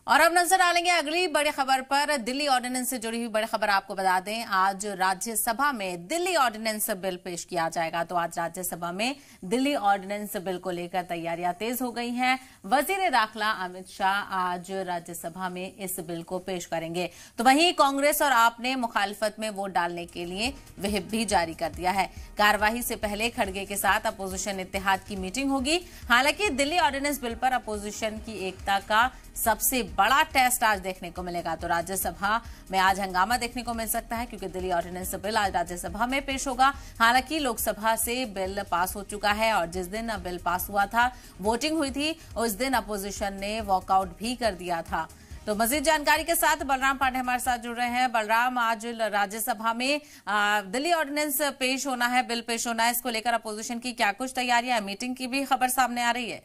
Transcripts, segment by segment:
और अब नजर डालेंगे अगली बड़ी खबर पर। दिल्ली ऑर्डिनेंस से जुड़ी हुई बड़ी खबर आपको बता दें, आज राज्यसभा में दिल्ली ऑर्डिनेंस बिल पेश किया जाएगा। तो आज राज्यसभा में दिल्ली ऑर्डिनेंस बिल को लेकर तैयारियां तेज हो गई हैं। वजीर दाखिला अमित शाह आज राज्यसभा में इस बिल को पेश करेंगे। तो वहीं कांग्रेस और आप ने मुखालिफत में वोट डालने के लिए व्हिप भी जारी कर दिया है। कार्यवाही से पहले खड़गे के साथ अपोजिशन इत्तेहाद की मीटिंग होगी। हालांकि दिल्ली ऑर्डिनेंस बिल पर अपोजिशन की एकता का सबसे बड़ा टेस्ट आज देखने को मिलेगा। तो राज्यसभा में आज हंगामा देखने को मिल सकता है, क्योंकि दिल्ली ऑर्डिनेंस बिल आज राज्यसभा में पेश होगा। हालांकि लोकसभा से बिल पास हो चुका है और जिस दिन बिल पास हुआ था, वोटिंग हुई थी, उस दिन अपोजिशन ने वॉकआउट भी कर दिया था। तो मजीद जानकारी के साथ बलराम पांडे हमारे साथ जुड़ रहे हैं। बलराम, आज राज्यसभा में दिल्ली ऑर्डिनेंस पेश होना है, बिल पेश होना है, इसको लेकर अपोजिशन की क्या कुछ तैयारियां है? मीटिंग की भी खबर सामने आ रही है।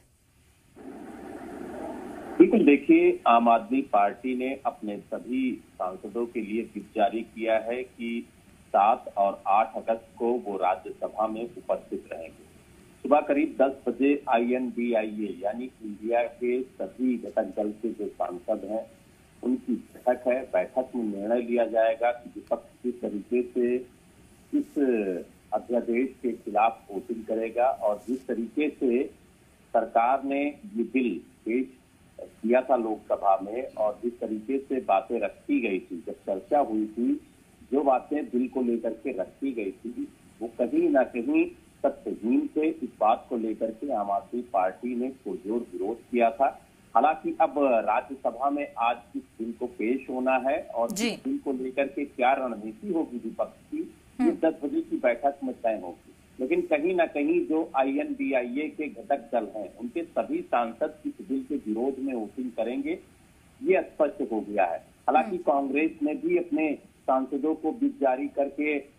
बिल्कुल, देखिए, आम आदमी पार्टी ने अपने सभी सांसदों के लिए व्हिप जारी किया है कि 7 और 8 अगस्त को वो राज्यसभा में उपस्थित रहेंगे। सुबह करीब 10 बजे INDIA यानी इंडिया के सभी घटक दल के जो सांसद हैं उनकी बैठक है। बैठक में निर्णय लिया जाएगा कि विपक्ष किस तरीके से इस अध्यादेश के खिलाफ वोटिंग करेगा, और जिस तरीके से सरकार ने ये बिल पेश किया था लोकसभा में और जिस तरीके से बातें रखी गई थी, जब चर्चा हुई थी, जो बातें बिल को लेकर के रखी गई थी वो कहीं ना कहीं तथ्यहीन थे। इस बात को लेकर के आम आदमी पार्टी ने पुरजोर विरोध किया था। हालांकि अब राज्यसभा में आज इस बिल को पेश होना है और इस बिल को लेकर के क्या रणनीति होगी विपक्ष की, ये 10 बजे की बैठक में तय होगी। लेकिन कहीं ना कहीं जो INDIA के घटक दल हैं उनके सभी सांसद इस बिल के विरोध में वोटिंग करेंगे, ये स्पष्ट हो गया है। हालांकि कांग्रेस ने भी अपने सांसदों को व्हिप जारी करके